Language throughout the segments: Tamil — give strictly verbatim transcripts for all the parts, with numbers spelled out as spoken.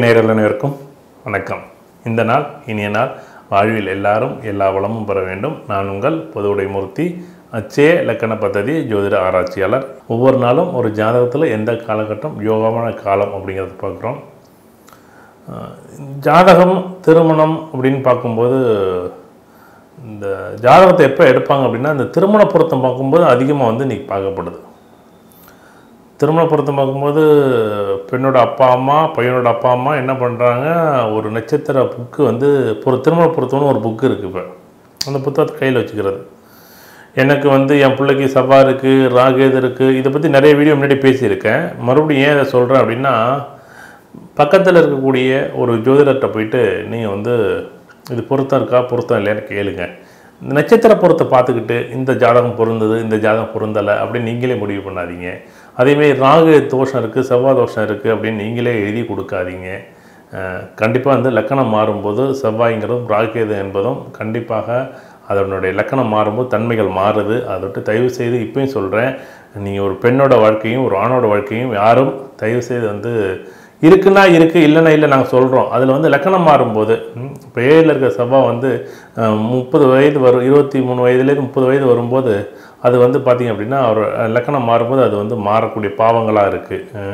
நேயர்கள் அனைவருக்கும் வணக்கம். இந்த நாள் இனிய நாள். வாழ்வில் எல்லாரும் எல்லா வளமும் பெற வேண்டும். நான் உங்கள் பொதுவுடை மூர்த்தி, அச்சய இலக்கண பദ്ധதி ஜோதிட ஆராய்ச்சியாளர். ஒவ்வொரு நாளும் ஒரு ஜாதகத்தில் எந்த காலகட்டம் யோகமான காலம் அப்படிங்கிறத பார்க்குறோம். ஜாதகம் திருமணம் அப்படின்னு பார்க்கும்போது இந்த ஜாதகத்தை எப்போ எடுப்பாங்க அப்படின்னா இந்த திருமண பொருத்தம் பார்க்கும்போது அதிகமாக வந்து இன்றைக்கி பார்க்கப்படுது. திருமண பொருத்தம் பார்க்கும்போது பெண்ணோட அப்பா அம்மா பையனோட அப்பா அம்மா என்ன பண்ணுறாங்க, ஒரு நட்சத்திர புக்கு வந்து ஒரு திருமண பொருத்தம்னு ஒரு புக்கு இருக்குது. இப்போ அந்த புத்தகத்தை கையில் வச்சுக்கிறது. எனக்கு வந்து என் பிள்ளைக்கு செவ்வாய் இருக்குது, ராகேது இருக்குது, இதை பற்றி நிறைய வீடியோ முன்னாடி பேசியிருக்கேன். மறுபடியும் ஏன் இதை சொல்கிறேன் அப்படின்னா, பக்கத்தில் இருக்கக்கூடிய ஒரு ஜோதிடர்கிட்ட போயிட்டு நீங்கள் வந்து இது பொருத்தம் இருக்கா பொருத்தம் இல்லையான்னு கேளுங்க. இந்த நட்சத்திர பொருத்தை பார்த்துக்கிட்டு இந்த ஜாதகம் பொருந்தது இந்த ஜாதகம் பொருந்தலை அப்படின்னு நீங்களே முடிவு பண்ணாதீங்க. அதேமாரி ராகு தோஷம் இருக்குது செவ்வாய் தோஷம் இருக்குது அப்படின்னு நீங்களே எழுதி கொடுக்காதீங்க. கண்டிப்பாக வந்து லக்கணம் மாறும்போது செவ்வாய்ங்கிறதும் ராகேது என்பதும் கண்டிப்பாக அதனுடைய லக்கணம் மாறும்போது தன்மைகள் மாறுது. அதை விட்டு தயவு செய்து இப்பயும் சொல்கிறேன், நீங்கள் ஒரு பெண்ணோட வாழ்க்கையும் ஒரு ஆணோட வாழ்க்கையும் யாரும் தயவு செய்து வந்து இருக்குன்னா இருக்குது இல்லைன்னா இல்லை நாங்கள் சொல்கிறோம். அதில் வந்து லக்கணம் மாறும்போது இப்போ ஏழில் இருக்கிற செவ்வாய் வந்து முப்பது வயது வரும், இருபத்தி மூணு வயதுலேருந்து முப்பது வயது வரும்போது அது வந்து பார்த்திங்க அப்படின்னா ஒரு லக்கணம் மாறும்போது அது வந்து மாறக்கூடிய பாவங்களாக இருக்குது.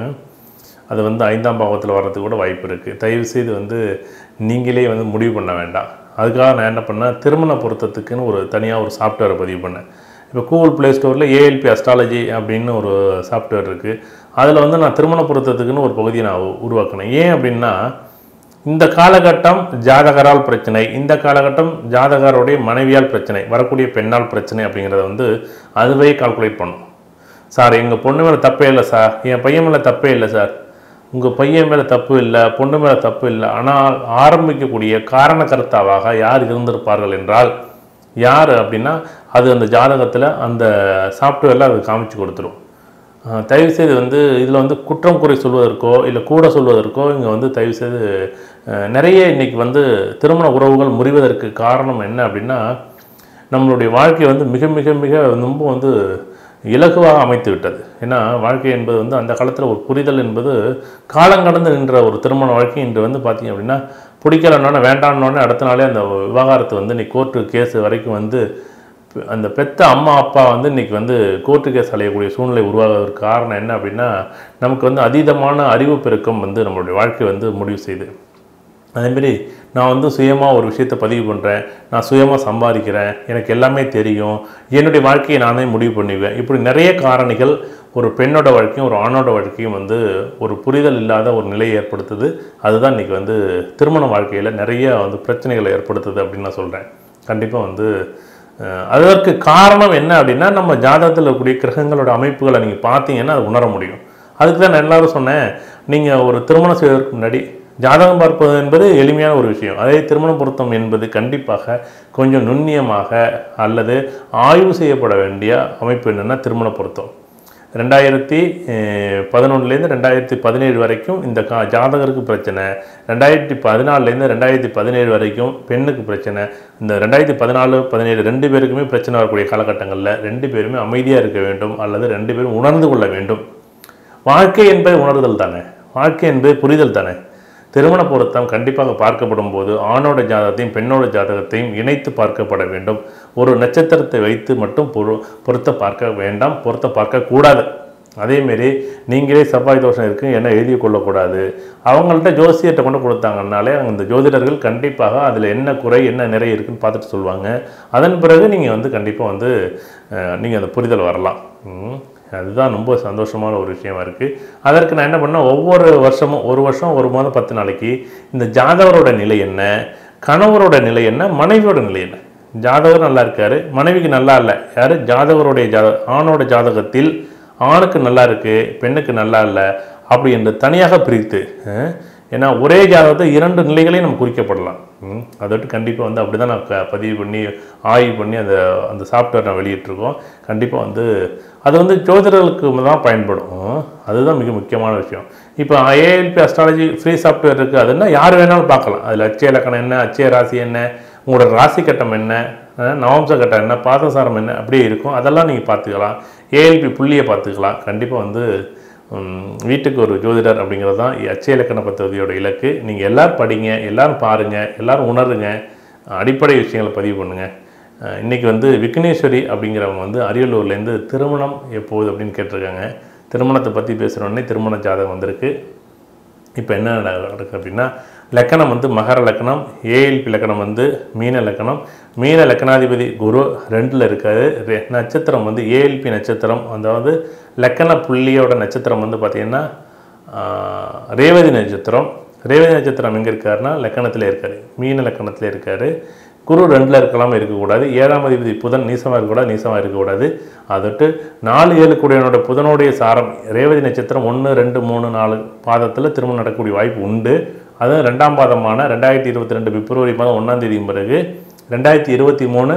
அது வந்து ஐந்தாம் பாவத்தில் வர்றதுக்கு கூட வாய்ப்பு இருக்குது. தயவுசெய்து வந்து நீங்களே வந்து முடிவு பண்ண வேண்டாம். அதுக்காக நான் என்ன பண்ணேன், திருமண பொருத்தத்துக்குன்னு ஒரு தனியாக ஒரு சாஃப்ட்வேரை பதிவு பண்ணேன். இப்போ கூகுள் ப்ளே ஸ்டோரில் ஏஎல்பி அஸ்ட்ராலஜி அப்படின்னு ஒரு சாஃப்ட்வேர் இருக்குது. அதில் வந்து நான் திருமண பொருத்தத்துக்குன்னு ஒரு பகுதியை நான் உருவாக்கினேன். ஏன் அப்படின்னா, இந்த காலகட்டம் ஜாதகரால் பிரச்சனை, இந்த காலகட்டம் ஜாதகருடைய மனைவியால் பிரச்சனை, வரக்கூடிய பெண்ணால் பிரச்சனை அப்படிங்கிறத வந்து அதுவே கால்குலேட் பண்ணும். சார் எங்கள் பொண்ணு மேலே தப்பே இல்லை சார், என் பையன் மேலே தப்பே இல்லை சார், உங்கள் பையன் மேலே தப்பு இல்லை, பொண்ணு மேலே தப்பு இல்லை, ஆனால் ஆரம்பிக்கக்கூடிய காரணக்கர்த்தாவாக யார் இருந்திருப்பார்கள் என்றால் யார் அப்படின்னா அது அந்த ஜாதகத்தில் அந்த சாஃப்ட்வேரில் அது காமிச்சு கொடுத்துரும். தயவுசெய்து வந்து இதில் வந்து குற்றம் குறை சொல்வதற்கோ இல்லை கூட சொல்வதற்கோ இங்கே வந்து தயவுசெய்து நிறைய இன்றைக்கி வந்து திருமண உறவுகள் முறிவதற்கு காரணம் என்ன அப்படின்னா, நம்மளுடைய வாழ்க்கையை வந்து மிக மிக மிக ரொம்ப வந்து இலகுவாக அமைத்து விட்டது. ஏன்னா வாழ்க்கை என்பது வந்து அந்த காலத்தில் ஒரு புரிதல் என்பது காலங்கடந்து நின்ற ஒரு திருமண வாழ்க்கை இன்று வந்து பார்த்திங்க அப்படின்னா பிடிக்கலன்னொன்னே வேண்டான்னொன்னே அடுத்த நாளே அந்த விவகாரத்தை வந்து இன்றைக்கி கோர்ட்டு கேஸ் வரைக்கும் வந்து அந்த பெத்த அம்மா அப்பா வந்து இன்றைக்கி வந்து கோர்ட்டு கேஸ் அலையக்கூடிய சூழ்நிலை உருவாகிறதுக்கு காரணம் என்ன அப்படின்னா, நமக்கு வந்து அதீதமான அறிவு பெருக்கம் வந்து நம்மளுடைய வாழ்க்கை வந்து முடிவு செய்யுது. அதேமாரி நான் வந்து சுயமாக ஒரு விஷயத்தை பதிவு பண்ணுறேன், நான் சுயமாக சம்பாதிக்கிறேன், எனக்கு எல்லாமே தெரியும், என்னுடைய வாழ்க்கையை நானே முடிவு பண்ணிவேன். இப்படி நிறைய காரணிகள் ஒரு பெண்ணோட வாழ்க்கையும் ஒரு ஆணோட வாழ்க்கையும் வந்து ஒரு புரிதல் இல்லாத ஒரு நிலையை ஏற்படுத்துது. அதுதான் இன்றைக்கி வந்து திருமண வாழ்க்கையில் நிறைய வந்து பிரச்சனைகளை ஏற்படுத்துது அப்படின்னு நான் சொல்கிறேன். கண்டிப்பாக வந்து அதற்கு காரணம் என்ன அப்படின்னா, நம்ம ஜாதகத்தில் இருக்கக்கூடிய கிரகங்களோட அமைப்புகளை நீங்கள் பார்த்தீங்கன்னா அது உணர முடியும். அதுக்கு தான் நான் எல்லாரும் சொன்னேன், நீங்கள் ஒரு திருமணம் செய்வதற்கு முன்னாடி ஜாதகம் பார்ப்பது என்பது எளிமையான ஒரு விஷயம். அதே திருமண பொருத்தம் என்பது கண்டிப்பாக கொஞ்சம் நுண்ணியமாக அல்லது ஆய்வு செய்யப்பட வேண்டிய அமைப்பு என்னென்னா திருமண பொருத்தம். ரெண்டாயிரத்தி பதினொன்றுலேருந்து ரெண்டாயிரத்தி பதினேழு வரைக்கும் இந்த கா ஜாதகருக்கு பிரச்சனை, ரெண்டாயிரத்தி பதினாலுலேருந்து ரெண்டாயிரத்தி பதினேழு வரைக்கும் பெண்ணுக்கு பிரச்சனை. இந்த ரெண்டாயிரத்தி பதினாலு பதினேழு ரெண்டு பேருக்குமே பிரச்சனை வரக்கூடிய காலகட்டங்களில் ரெண்டு பேருமே அமைதியாக இருக்க வேண்டும் அல்லது ரெண்டு பேரும் உணர்ந்து கொள்ள வேண்டும். வாழ்க்கை என்பது உணர்தல் தானே, வாழ்க்கை என்பது புரிதல் தானே. திருமண பொருத்தம் கண்டிப்பாக பார்க்கப்படும் போது ஆணோட ஜாதகத்தையும் பெண்ணோட ஜாதகத்தையும் இணைத்து பார்க்கப்பட வேண்டும். ஒரு நட்சத்திரத்தை வைத்து மட்டும் பொரு பொருத்த பார்க்க வேண்டாம், பொருத்த பார்க்கக்கூடாது. அதேமாரி நீங்களே செவ்வாய் தோஷம் இருக்குது என்ன எழுதி கொள்ளக்கூடாது. அவங்கள்ட்ட ஜோசியத்தை கொண்டு கொடுத்தாங்கன்னாலே அந்த ஜோதிடர்கள் கண்டிப்பாக அதில் என்ன குறை என்ன நிறை இருக்குதுன்னு பார்த்துட்டு சொல்லுவாங்க. அதன் பிறகு நீங்கள் வந்து கண்டிப்பாக வந்து நீங்கள் அந்த புரிதல் வரலாம். அதுதான் ரொம்ப சந்தோஷமான ஒரு விஷயமா இருக்குது. அதற்கு நான் என்ன பண்ணேன், ஒவ்வொரு வருஷமும் ஒரு வருஷம் ஒரு மாதம் பத்து நாளைக்கு இந்த ஜாதகரோட நிலை என்ன, கணவரோட நிலை என்ன, மனைவியோட நிலை என்ன. ஜாதகர் நல்லா இருக்கார், மனைவிக்கு நல்லா இல்லை. யார்? ஜாதகருடைய ஜாத ஆணோட ஜாதகத்தில் ஆணுக்கு நல்லா இருக்குது பெண்ணுக்கு நல்லா இல்லை அப்படி என்று தனியாக பிரித்து, ஏன்னா ஒரே ஜாதகத்தை இரண்டு நிலைகளையும் நம்ம குறிக்கப்படலாம். அதோட்டு கண்டிப்பாக வந்து அப்படி தான் நான் க பதிவு பண்ணி ஆய்வு பண்ணி அந்த அந்த சாஃப்ட்வேர் நான் வெளியிட்டிருக்கோம். கண்டிப்பாக வந்து அது வந்து ஜோதிடர்களுக்கு தான் பயன்படும். அதுதான் மிக முக்கியமான விஷயம். இப்போ ஏஎல்பி அஸ்ட்ராலஜி ஃப்ரீ சாஃப்ட்வேர் இருக்குது, அதுன்னா யார் வேணாலும் பார்க்கலாம். அதில் அச்சய இலக்கணம் என்ன, அச்சய ராசி என்ன, உங்களோட ராசி கட்டம் என்ன, நவம்ச கட்டம் என்ன, பாதசாரம் என்ன அப்படியே இருக்கும். அதெல்லாம் நீங்கள் பார்த்துக்கலாம். ஏஎல்பி புள்ளியை பார்த்துக்கலாம். கண்டிப்பாக வந்து வீட்டுக்கு ஒரு ஜோதிடர் அப்படிங்கிறது தான் அச்சய இலக்கண பദ്ധதியோட இலக்கு. நீங்கள் எல்லோரும் படிங்க, எல்லோரும் பாருங்கள், எல்லோரும் உணருங்க, அடிப்படை விஷயங்களை பதிவு பண்ணுங்கள். இன்றைக்கி வந்து விக்னேஸ்வரி அப்படிங்கிறவங்க வந்து அரியலூர்லேருந்து திருமணம் எப்போது அப்படின்னு கேட்டிருக்காங்க. திருமணத்தை பற்றி பேசுகிறோன்னே திருமண ஜாதகம் வந்திருக்கு. இப்போ என்ன நடக்குது அப்படின்னா, லக்கணம் வந்து மகர லக்கணம், ஏஎல்பி லக்கணம் வந்து மீன லக்கணம். மீன லக்கணாதிபதி குரு ரெண்டில் இருக்காது. நட்சத்திரம் வந்து ஏஎல்பி நட்சத்திரம், அதாவது லக்கண புள்ளியோட நட்சத்திரம் வந்து பார்த்திங்கன்னா ரேவதி நட்சத்திரம். ரேவதி நட்சத்திரம் எங்கே இருக்காருன்னா லக்கணத்தில் இருக்கார், மீன லக்கணத்தில் இருக்கார். குரு ரெண்டில் இருக்கலாம், இருக்கக்கூடாது. ஏழாம் அதிபதி புதன் நீசமாக இருக்கக்கூடாது, நீசமாக இருக்கக்கூடாது. அதட்டு நாலு ஏழு கூடியவனோட புதனுடைய சாரம் ரேவதி நட்சத்திரம் ஒன்று ரெண்டு மூணு நாலு பாதத்தில் திருமணம் நடக்கக்கூடிய வாய்ப்பு உண்டு. அதுவும் ரெண்டாம் பாதமான ரெண்டாயிரத்தி இருபத்தி ரெண்டு பிப்ரவரி மாதம் ஒன்றாம் தேதியும் பிறகு ரெண்டாயிரத்தி இருபத்தி மூணு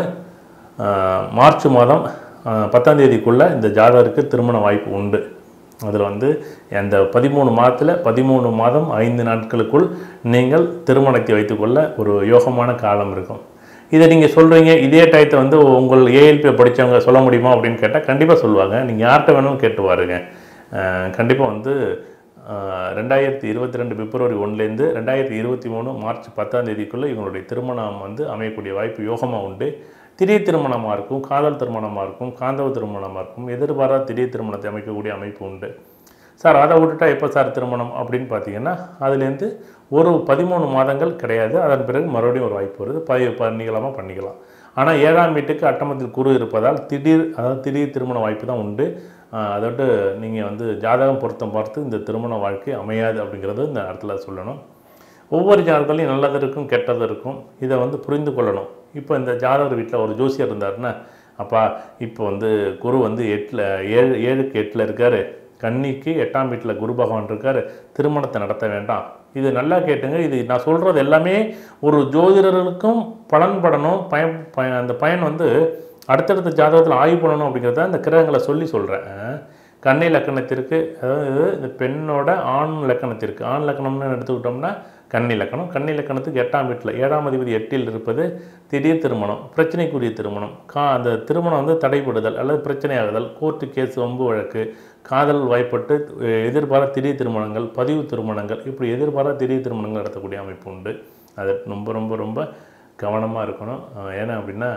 மார்ச் மாதம் பத்தாம் தேதிக்குள்ளே இந்த ஜாதகருக்கு திருமண வாய்ப்பு உண்டு. அதில் வந்து அந்த பதிமூணு மாதத்தில் பதிமூணு மாதம் ஐந்து நாட்களுக்குள் நீங்கள் திருமணத்தை வைத்துக்கொள்ள ஒரு யோகமான காலம் இருக்கும். இதை நீங்கள் சொல்கிறீங்க, இதே டயத்தை வந்து உங்கள் ஏஎல்பியை படித்தவங்க சொல்ல முடியுமா அப்படின்னு கேட்டால் கண்டிப்பாக சொல்லுவாங்க. நீங்கள் யார்கிட்ட வேணும்னு கேட்டு பாருங்க. கண்டிப்பாக வந்து ரெண்டாயிரத்தி இருபத்தி ரெண்டு பிப்ரவரி ஒன்றுலேருந்து ரெண்டாயிரத்தி இருபத்தி மூணு மார்ச் பத்தாம் தேதிக்குள்ளே இவங்களுடைய திருமணம் வந்து அமையக்கூடிய வாய்ப்பு யோகமாக உண்டு. திடீர் திருமணமாக இருக்கும், காதல் திருமணமாக இருக்கும், காந்தவ திருமணமாக இருக்கும், எதிர்பாராத திடீர் திருமணத்தை அமைக்கக்கூடிய அமைப்பு உண்டு. சார் அதை விட்டுட்டா எப்போ சார் திருமணம் அப்படின்னு பார்த்தீங்கன்னா, அதுலேருந்து ஒரு பதிமூணு மாதங்கள் கிடையாது. அதன் பிறகு மறுபடியும் ஒரு வாய்ப்பு வருது, ப பண்ணிக்கலாமா பண்ணிக்கலாம். ஆனால் ஏழாம் வீட்டுக்கு அட்டமத்தில் குரு இருப்பதால் திடீர் அதாவது திடீர் திருமண வாய்ப்பு தான் உண்டு. அதோட்டு நீங்கள் வந்து ஜாதகம் பொருத்தம் பார்த்து இந்த திருமண வாழ்க்கை அமையாது அப்படிங்கிறது இந்த இடத்துல சொல்லணும். ஒவ்வொரு ஜாதகங்களையும் நல்லது இருக்கும், கெட்டது இருக்கும். இதை வந்து புரிந்து கொள்ளணும். இப்போ இந்த ஜாதகர் வீட்டில் ஒரு ஜோசியர் இருந்தாருன்னா, அப்பா இப்போ வந்து குரு வந்து எட்டில் ஏழு ஏழுக்கு எட்டில் இருக்கார், கன்னிக்கு எட்டாம் வீட்டில் குரு பகவான் இருக்கார், திருமணத்தை நடத்த வேண்டாம். இது நல்லா கேட்டுங்க. இது நான் சொல்கிறது எல்லாமே ஒரு ஜோதிடர்களுக்கும் பலன் படணும். பயன் பய அந்த பயன் வந்து அடுத்தடுத்த ஜாதகத்தில் ஆய்வு பண்ணணும் அப்படிங்கிறத இந்த கிரகங்களை சொல்லி சொல்கிறேன். கன்னி லக்கணத்திற்கு, அதாவது இந்த பெண்ணோட ஆண் லக்கணத்திற்கு, ஆண் லக்கணம்னு எடுத்துக்கிட்டோம்னா கன்னி லக்கணம். கன்னி லக்கணத்துக்கு எட்டாம் வீட்டில் ஏழாம் அதிபதி எட்டில் இருப்பது திடீர் திருமணம், பிரச்சனைக்குரிய திருமணம். கா அந்த திருமணம் வந்து தடைபடுதல் அல்லது பிரச்சனையாகுதல், கோர்ட்டு கேஸ், வம்பு வழக்கு, காதல் வாய்ப்பட்டு எதிர்பாராத திடீர் திருமணங்கள், பதிவு திருமணங்கள், இப்படி எதிர்பாராத திடீர் திருமணங்கள் நடத்தக்கூடிய அமைப்பு உண்டு. அது ரொம்ப ரொம்ப ரொம்ப கவனமாக இருக்கணும். ஏன்னா அப்படின்னா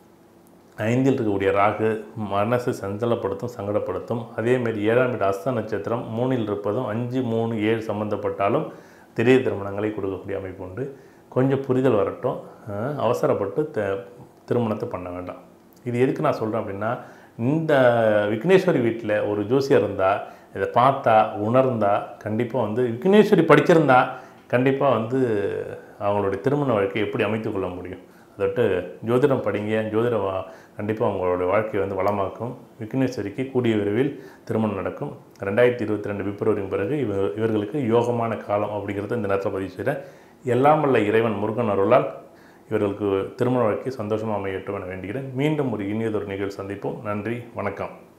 ஐந்தில் இருக்கக்கூடிய ராகு மனசு சஞ்சலப்படுத்தும், சங்கடப்படுத்தும். அதேமாரி ஏழாம் வீடு அஸ்த நட்சத்திரம் மூணில் இருப்பதும் அஞ்சு மூணு ஏழு சம்மந்தப்பட்டாலும் திடீர் திருமணங்களை கொடுக்கக்கூடிய அமைப்பு உண்டு. கொஞ்சம் புரிதல் வரட்டும், அவசரப்பட்டு த திருமணத்தை பண்ண வேண்டாம். இது எதுக்கு நான் சொல்கிறேன் அப்படின்னா, இந்த விக்னேஸ்வரி வீட்டில் ஒரு ஜோசியர் இருந்தால், இதை பார்த்தா உணர்ந்தா, கண்டிப்பாக வந்து விக்னேஸ்வரி படிச்சிருந்தா கண்டிப்பாக வந்து அவங்களுடைய திருமண வாழ்க்கையை எப்படி அமைத்து கொள்ள முடியும். அதோட்டு ஜோதிடம் படிங்க, ஜோதிடம் கண்டிப்பாக அவங்களுடைய வாழ்க்கையை வந்து வளமாக்கும். விக்னேஸ்வரிக்கு கூடிய விரைவில் திருமணம் நடக்கும். ரெண்டாயிரத்தி இருபத்தி ரெண்டு பிப்ரவரியின் பிறகு இவ இவர்களுக்கு யோகமான காலம் அப்படிங்கிறத இந்த நேரத்தில் பதிவு செய்கிறேன். எல்லாம் வல்ல இறைவன் முருகன் அருளால் இவர்களுக்கு திருமண வாழ்க்கை சந்தோஷமாக அமையட்டும் என வேண்டுகிறேன். மீண்டும் ஒரு இனியதொரு நிகழ்வு சந்திப்போம். நன்றி, வணக்கம்.